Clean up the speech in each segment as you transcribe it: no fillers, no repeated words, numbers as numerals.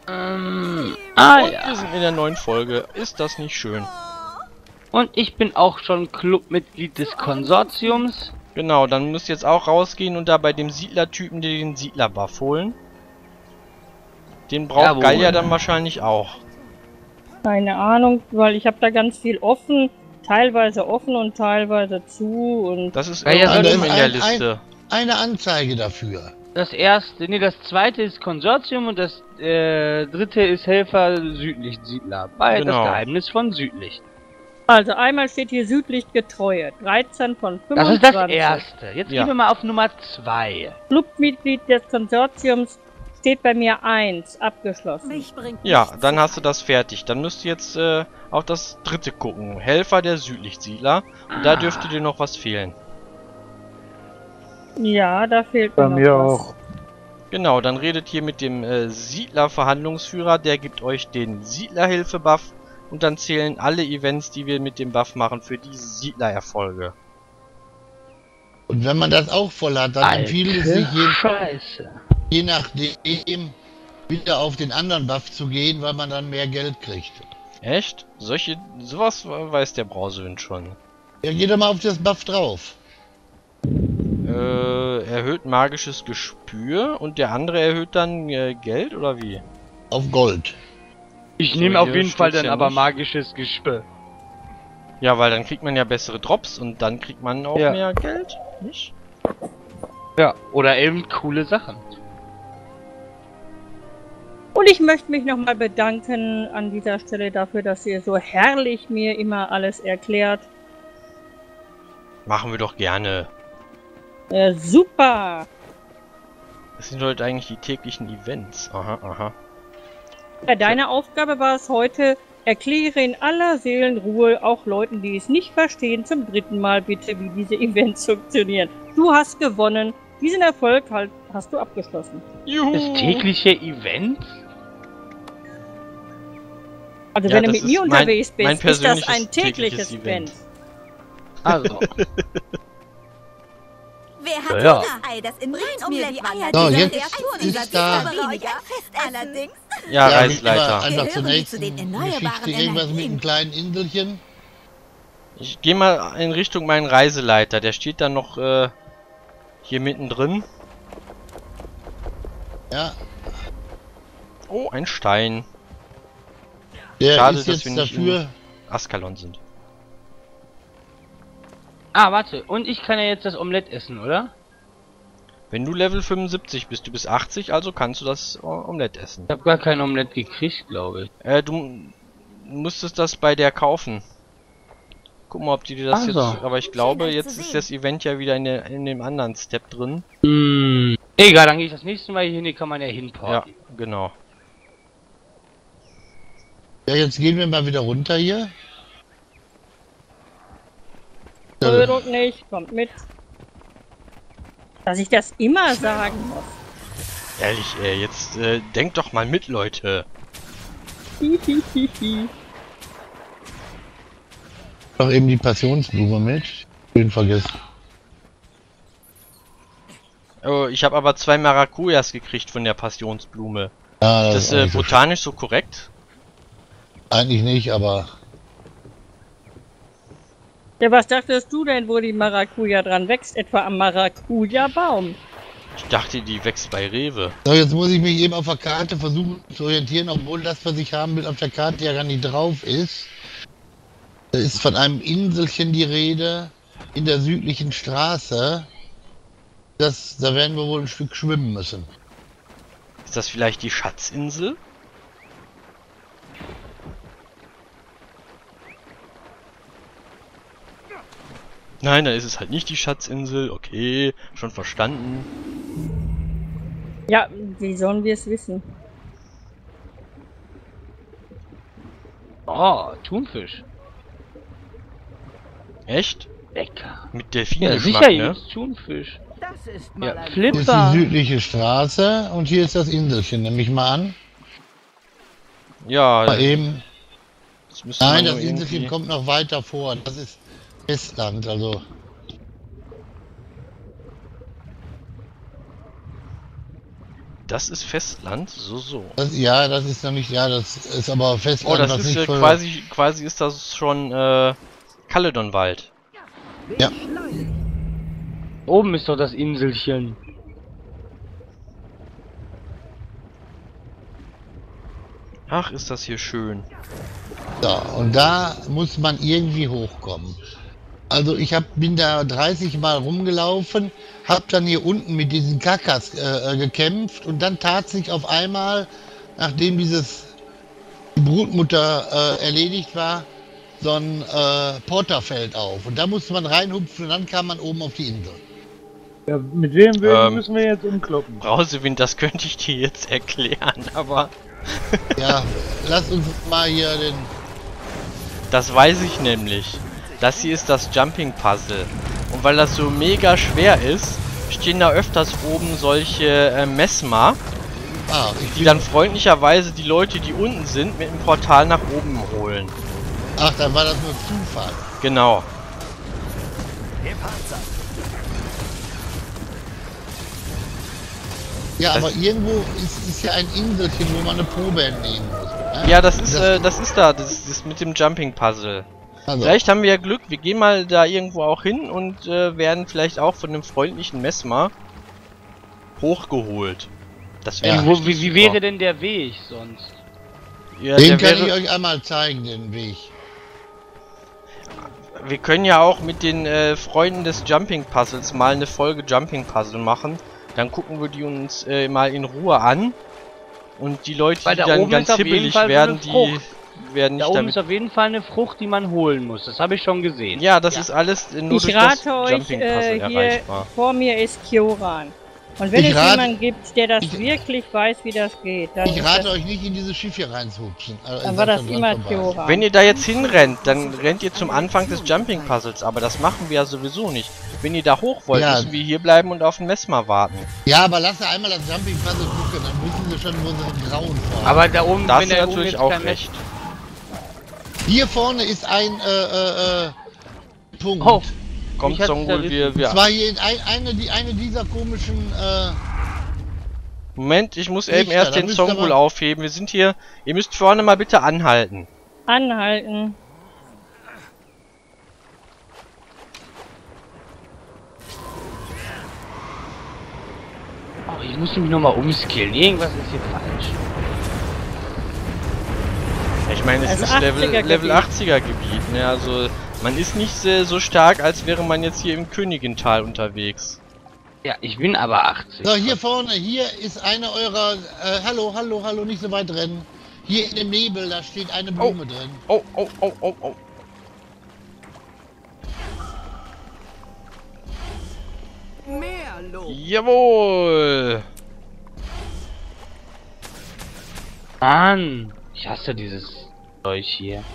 Ja. Wir sind in der neuen Folge. Ist das nicht schön? Und ich bin auch schon Clubmitglied des Konsortiums. Genau, dann müsst ihr jetzt auch rausgehen und da bei dem Siedler-Typen den Siedler-Buff holen. Den braucht Jawohl. Gallia dann wahrscheinlich auch. Keine Ahnung, weil ich habe da ganz viel offen, teilweise offen und teilweise zu und... Das ist Gallia irgendwo sollte in der Liste. Eine Anzeige dafür. Das zweite ist Konsortium und das dritte ist Helfer Südlicht Siedler. Bei Genau. das Geheimnis von Südlicht. Also einmal steht hier Südlicht Getreue, 13 von Das 25. ist das erste. Jetzt Ja. gehen wir mal auf Nummer 2. Clubmitglied des Konsortiums steht bei mir 1, abgeschlossen. Mich bringt Ja, nichts dann zu hast du das fertig. Dann müsst ihr jetzt auf das dritte gucken. Helfer der Südlichtsiedler. Und da dürfte dir noch was fehlen. Ja, da fehlt Bei noch mir was. auch. Genau, dann redet ihr mit dem Siedler-Verhandlungsführer. Der gibt euch den Siedlerhilfe-Buff. Und dann zählen alle Events, die wir mit dem Buff machen, für diese Siedler-Erfolge. Und wenn man das auch voll hat, dann empfiehlt es sich Scheiße. je nachdem wieder auf den anderen Buff zu gehen, weil man dann mehr Geld kriegt. Echt? Sowas weiß der Brausewin schon. Ja, geht doch mal auf das Buff drauf. Erhöht magisches Gespür und der andere erhöht dann Geld oder wie? Auf Gold. Ich So, nehme auf hier jeden Fall steht's dann ja aber nicht. magisches Gespür. Ja, weil dann kriegt man ja bessere Drops und dann kriegt man auch Ja. mehr Geld, nicht? Ja, oder eben coole Sachen. Und ich möchte mich nochmal bedanken an dieser Stelle dafür, dass ihr so herrlich mir immer alles erklärt. Machen wir doch gerne. Super! Das sind heute eigentlich die täglichen Events. Aha, aha. Ja, deine Aufgabe war es heute, erkläre in aller Seelenruhe auch Leuten, die es nicht verstehen, zum dritten Mal bitte, wie diese Events funktionieren. Du hast gewonnen. Diesen Erfolg hast du abgeschlossen. Juhu! Das tägliche Event? Also Ja, wenn du das mit mir ist unterwegs mein bist, ist das persönliches ein tägliches tägliches Event. Also. Wer hat Ja. das Ei, das in mein Omelett wandert? So, Dieser jetzt Reaktor ist da- weniger Festessen. Allerdings. Ja, Ja, Reisleiter. Einfach Gehören zur die nächsten zu den erneuerbaren Geschichte. Irgendwas mit Energien? einem kleinen Inselchen. Ich gehe mal in Richtung meinen Reiseleiter. Der steht dann noch hier mittendrin. Ja, Oh, ein Stein. der Schade, ist dass jetzt wir nicht dafür. Askalon sind. Ah, warte. Und ich kann ja jetzt das Omelett essen, oder? Wenn du Level 75 bist, du bist 80, also kannst du das Omelett essen. Ich habe gar kein Omelett gekriegt, glaube ich. Du musstest das bei der kaufen. Guck mal, ob die dir das Ach jetzt... so. Aber ich glaube, euch zu jetzt ist sehen. das Event ja wieder in dem anderen Step drin. Egal, dann gehe ich das nächste Mal hier hin, die kann man ja Ja, hinporten. genau. Ja, jetzt gehen wir mal wieder runter hier. Rührt nicht, kommt mit. Dass ich das immer sagen muss. Ehrlich, jetzt denkt doch mal mit, Leute. Hihihihi. Noch eben die Passionsblume mit. Schön vergessen. Oh, ich habe aber 2 Maracujas gekriegt von der Passionsblume. Ja, Ist ist das auch nicht so botanisch so korrekt? eigentlich nicht, aber Ja, was dachtest du denn, wo die Maracuja dran wächst? Etwa am Maracuja-Baum? Ich dachte, die wächst bei Rewe. so, jetzt muss ich mich eben auf der Karte versuchen zu orientieren, obwohl das, was ich haben will, auf der Karte ja gar nicht drauf ist. Da ist von einem Inselchen die Rede in der südlichen Straße. Da werden wir wohl ein Stück schwimmen müssen. Ist das vielleicht die Schatzinsel? Nein, dann ist es halt nicht die Schatzinsel. Okay, schon verstanden. Ja, wie sollen wir es wissen? Oh, Thunfisch. Echt? Lecker. Mit Ja, Delfingeschmack, sicher ne? gibt's Thunfisch. Das ist Ja, mal ein Hier ist die Flipper. südliche Straße und hier ist das Inselchen, nehme ich mal an. Ja, Mal eben. das müsste man Nein, nur das Inselchen irgendwie... kommt noch weiter vor. Das ist Festland, also. Das ist Festland? So. Das, ja, das ist noch nicht, ja, das ist aber Oh, Festland, das was ist nicht voll- quasi ist das schon Caledonwald. Ja, Oben ist doch das Inselchen. Ach, ist das hier schön. so, und da muss man irgendwie hochkommen. Also ich bin da 30 Mal rumgelaufen, hab dann hier unten mit diesen Kakas gekämpft und dann tat sich auf einmal, nachdem die Brutmutter erledigt war, so ein Porterfeld auf. Und da musste man reinhupfen und dann kam man oben auf die Insel. Ja, mit wem müssen wir jetzt umkloppen? Brausewind, das könnte ich dir jetzt erklären, aber Ja, lass uns mal hier den... das weiß ich nämlich. Das hier ist das Jumping Puzzle. Und weil das so mega schwer ist, stehen da öfters oben solche Mesmer, ich die dann freundlicherweise die Leute, die unten sind, mit dem Portal nach oben holen. Ach, dann war das nur Zufall. Genau. Ja, Das- aber irgendwo ist ja ein Inselchen, wo man eine Probe entnehmen muss. Ne? Ja, das ist mit dem Jumping Puzzle. Also, Vielleicht haben wir ja Glück, wir gehen mal da irgendwo auch hin und werden vielleicht auch von einem freundlichen Mesmer hochgeholt. Das wäre Ja. Wie, wie wäre denn der Weg sonst? Ja, den der kann ich wäre, euch einmal zeigen, den Weg. wir können ja auch mit den Freunden des Jumping Puzzles mal eine Folge Jumping Puzzle machen. Dann gucken wir die uns mal in Ruhe an. Und die Leute, Weil die da dann oben ganz ist auf jeden hibbelig Fall so werden, eine die Frucht. werden Da nicht oben damit... ist auf jeden Fall eine Frucht, die man holen muss. Das habe ich schon gesehen. Ja, das ist alles nur Ich durch das rate euch, Jumping Puzzle hier erreichbar. vor mir ist Kioran. Und wenn Ich es rate- jemanden gibt, der das ich- wirklich weiß, wie das geht, dann, Ich ist rate das, euch nicht in dieses Schiff hier reinzuhupfen. Also, dann ihr war seid das schon immer dran vorbei. Kioran. Wenn ihr da jetzt hinrennt, dann rennt ihr zum Anfang des Jumping Puzzles, aber das machen wir ja sowieso nicht. Wenn ihr da hoch wollt, Ja. müssen wir hier bleiben und auf den Mesmer warten. Ja, aber lass einmal das Jumping Puzzle gucken, dann wissen sie schon, wo sie grauen vor. Aber da oben, Da wenn hast du der oben natürlich jetzt auch kein recht. Hier vorne ist ein Punkt. Oh, Kommt Mich hat's Songul, zerrissen. wir... Und zwar hier in eine dieser komischen Moment, ich muss eben Lichter, erst da den müsst Songul aber- aufheben. Wir sind hier... Ihr müsst vorne mal bitte anhalten. anhalten. oh, ich muss mich nochmal umskillen. Irgendwas ist hier falsch. Ich meine, es Also ist Level 80er-Gebiet. 80er Gebiet, ne? Also, man ist nicht so stark, als wäre man jetzt hier im Königental unterwegs. Ja, ich bin aber 80. So, hier vorne, hier ist eine eurer hallo, nicht so weit rennen. Hier in dem Nebel, da steht eine Blume drin. Oh. Mehr Lob. Jawohl! Mann, ich hasse dieses Zeug hier.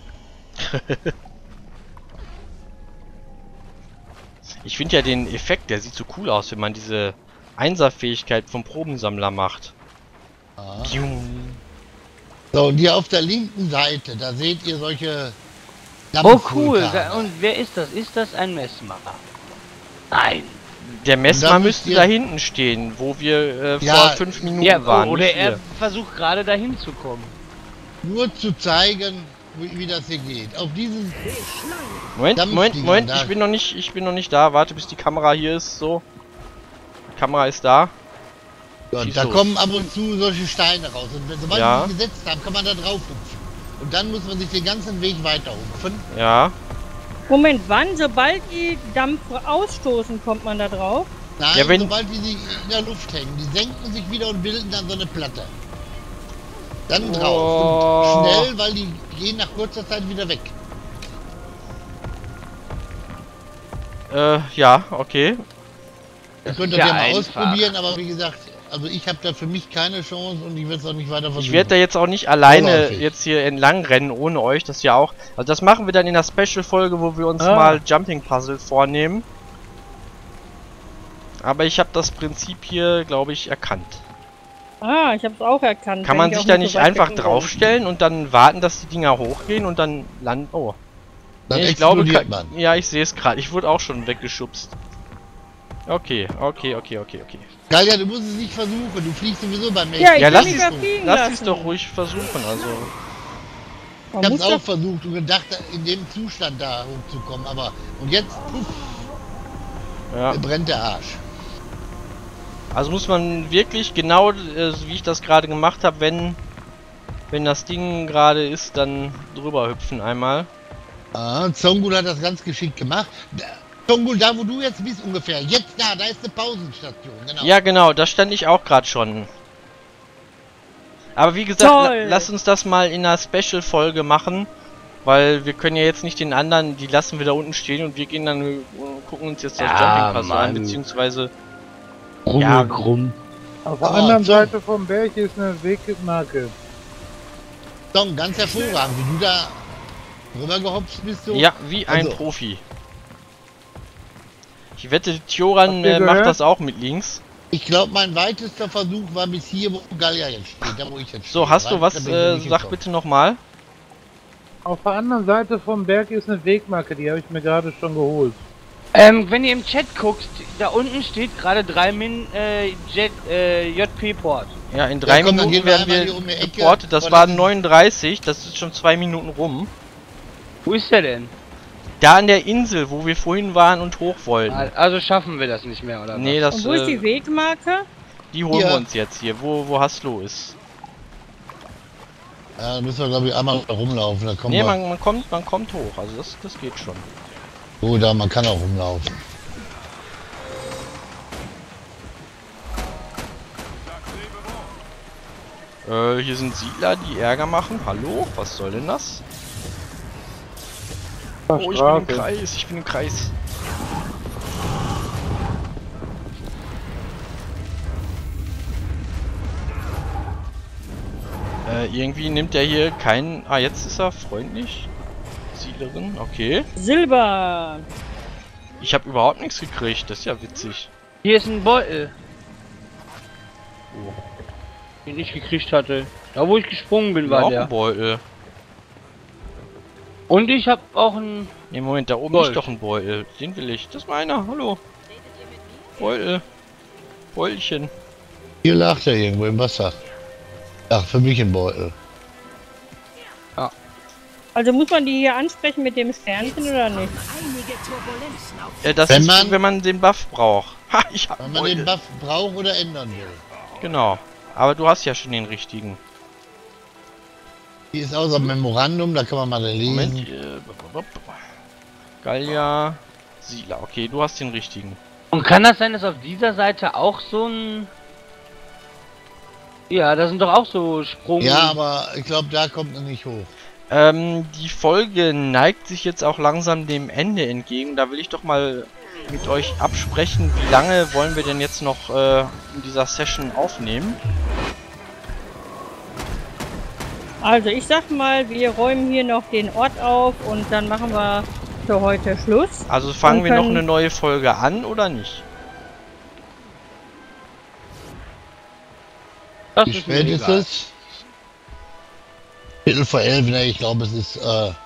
Ich finde ja den Effekt, der sieht so cool aus, wenn man diese Einserfähigkeit vom Probensammler macht. Ja. Pium. So, und hier auf der linken Seite, da seht ihr solche Oh cool, Dampfvulkane. und wer ist das? Ist das ein Messmer? Nein. Der Messmer dann müsste müsst da ihr- hinten stehen, wo wir Ja, vor 5 Minuten Ja, waren. oder nicht er wir. versucht gerade dahin zu kommen. Nur zu zeigen, wie das hier geht. Auf diesem Moment, Dampfdinger da. ich bin noch nicht da. Warte, bis die Kamera hier ist, so. Die Kamera ist da. Schieß da los. kommen ab und zu solche Steine raus. Und sobald Ja. die sich gesetzt haben, kann man da drauf hupfen. Und dann muss man sich den ganzen Weg weiter hupfen. Ja. Moment, wann? Sobald die Dampfe ausstoßen, kommt man da drauf? Nein, Ja, wenn- sobald die sich in der Luft hängen. Die senken sich wieder und bilden dann so eine Platte. Dann drauf. Oh. Und schnell, weil die gehen nach kurzer Zeit wieder weg. Ja, okay. Ihr könnt ist das ja ja mal einfach. ausprobieren, aber wie gesagt, also ich habe da für mich keine Chance und ich werde es auch nicht weiter versuchen. Ich werde da jetzt auch nicht alleine Vorläufig. jetzt hier entlang rennen, ohne euch. Das ja auch. Also das machen wir dann in der Special-Folge, wo wir uns Ah. mal Jumping-Puzzle vornehmen. Aber ich habe das Prinzip hier, glaube ich, erkannt. Ah, ich hab's auch erkannt. Kann wenn man ich sich auch da so nicht weit einfach weg bin. draufstellen und dann warten, dass die Dinger hochgehen und dann landen? Oh. Dann Nee, ich glaube, explodiert man. ja, ich sehe es gerade. Ich wurde auch schon weggeschubst. Okay. Gallia, du musst es nicht versuchen, du fliegst sowieso beim nächsten Ja, ich Ja, will lass mich es- verfliegen Lass es lassen. doch ruhig versuchen, also. Man Ich muss hab's auch doch- versucht und gedacht, in dem Zustand da hochzukommen, aber... Und jetzt, puff, Ja. mir brennt der Arsch. Also muss man wirklich genau, wie ich das gerade gemacht habe, wenn das Ding gerade ist, dann drüber hüpfen einmal. Ah, Zongul hat das ganz geschickt gemacht. Zongul, da wo du jetzt bist ungefähr, jetzt da ist eine Pausenstation, genau. Ja, genau, da stand ich auch gerade schon. Aber wie gesagt, Toll. lass uns das mal in einer Special-Folge machen, weil wir können ja jetzt nicht den anderen, die lassen wir da unten stehen und wir gehen dann, gucken uns jetzt das Ja, Jumping Pass an, Mann. beziehungsweise, Rummelkrumm. Auf der Aber anderen so- Seite vom Berg ist eine Wegmarke. Song, ganz hervorragend, wie du da rübergehopst bist, so. ja, wie ein Also. Profi. Ich wette, Tjoran Habt ihr macht gehört? das auch mit links. Ich glaube, mein weitester Versuch war bis hier, wo Gallia jetzt steht, da wo ich jetzt So, stehe. hast du was? Weiter bin ich noch nicht Sag gekommen. bitte nochmal. Auf der anderen Seite vom Berg ist eine Wegmarke, die habe ich mir gerade schon geholt. Wenn ihr im Chat guckt, da unten steht gerade 3 Min JP-Port. Ja, in 3 komm, dann Minuten gehen wir werden einmal wir hier um die Ecke. geportet. Das Und waren dann- 39, das ist schon 2 Minuten rum. Wo ist der denn? Da an der Insel, wo wir vorhin waren und hoch wollten. Also schaffen wir das nicht mehr, oder Nee, was? das, Und wo ist die Wegmarke? die holen Hier. wir uns jetzt hier, wo Haslo ist. Ja, da müssen wir, glaube ich, einmal rumlaufen, da kommen Nee, wir. man kommt hoch, also das geht schon. Oh, da, man kann auch rumlaufen. Hier sind Siedler, die Ärger machen. Hallo? Was soll denn das? Oh, ich bin im Kreis, ich bin im Kreis. Irgendwie nimmt er hier keinen... Ah, jetzt ist er freundlich. Siedlerin, okay. Silber. Ich habe überhaupt nichts gekriegt, das ist ja witzig. Hier ist ein Beutel, Oh. den ich gekriegt hatte. Da wo ich gesprungen bin, War war auch der. ein Beutel. Und ich habe auch ein... Ne, Moment, da oben Gold. ist doch ein Beutel. Den will ich. Das ist meiner, hallo. Beutel. Beutelchen. Hier lag der irgendwo im Wasser. Ach, für mich ein Beutel. Also muss man die hier ansprechen mit dem Sternchen oder nicht? Einige Turbulenzen auf Das Wenn ist, man- wenn man den Buff braucht. Ha, ich hab Wenn einen man den Beutel. Buff braucht oder ändern will. Genau. Aber du hast ja schon den richtigen. Hier ist auch so ein Memorandum, da kann man mal Moment. lesen. Gallia. Siedler. Okay, du hast den richtigen. Und kann das sein, dass auf dieser Seite auch so ein... Ja, da sind doch auch so Sprung... Ja, aber ich glaube, da kommt er nicht hoch. Die Folge neigt sich jetzt auch langsam dem Ende entgegen. Da will ich doch mal mit euch absprechen, wie lange wollen wir denn jetzt noch in dieser Session aufnehmen. Also ich sag mal, wir räumen hier noch den Ort auf und dann machen wir für heute Schluss. Also fangen Und wir noch können- eine neue Folge an oder nicht? Das Wie ist mir spät ist egal. es? Viertel vor 11, ne? Ich glaube, es ist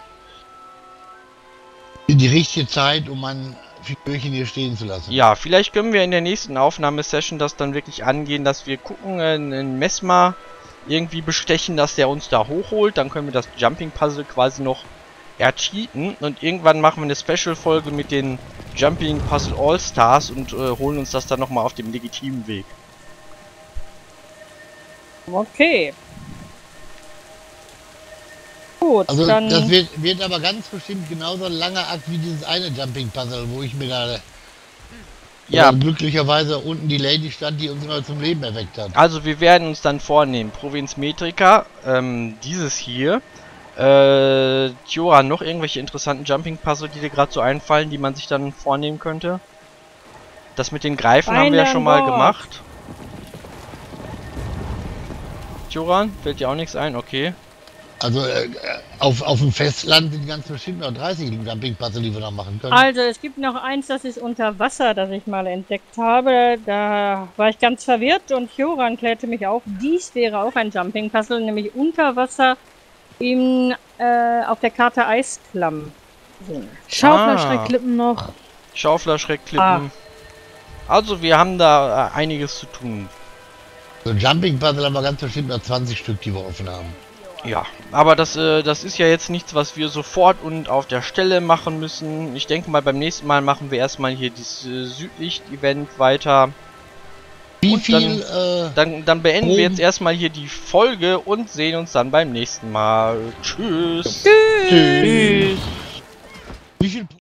die richtige Zeit, um ein Figürchen hier stehen zu lassen. Ja, vielleicht können wir in der nächsten Aufnahmesession das dann wirklich angehen, dass wir gucken, einen Messmer irgendwie bestechen, dass der uns da hochholt. Dann können wir das Jumping Puzzle quasi noch ercheaten und irgendwann machen wir eine Special-Folge mit den Jumping Puzzle All-Stars und holen uns das dann nochmal auf dem legitimen Weg. Okay. Gut, Also dann... das wird aber ganz bestimmt genauso ein langer Akt wie dieses eine Jumping Puzzle, wo ich mir da Ja, glücklicherweise unten die Lady stand, die uns immer zum Leben erweckt hat. also wir werden uns dann vornehmen, Provinz Metrika, dieses hier, Tjora, noch irgendwelche interessanten Jumping Puzzle, die dir gerade so einfallen, die man sich dann vornehmen könnte? Das mit den Greifen haben wir ja schon mal Bord. gemacht. Tjoran, fällt dir auch nichts ein, okay. Also auf dem Festland sind ganz bestimmt noch 30 Jumping Puzzle, die wir noch machen können. Also es gibt noch eins, das ist unter Wasser, das ich mal entdeckt habe. Da war ich ganz verwirrt und Joran klärte mich auf. Dies wäre auch ein Jumping Puzzle, nämlich unter Wasser auf der Karte Eisklamm. Schauflerschreckklippen noch. Schaufler, Schreckklippen. Also wir haben da einiges zu tun. So Jumping Puzzle haben wir ganz bestimmt noch 20 Stück, die wir offen haben. Ja, aber das ist ja jetzt nichts, was wir sofort und auf der Stelle machen müssen. Ich denke mal, beim nächsten Mal machen wir erstmal hier dieses Südlicht-Event weiter. Wie Und viel, Dann beenden wir oben- jetzt erstmal hier die Folge und sehen uns dann beim nächsten Mal. Tschüss. Tschüss. wie viel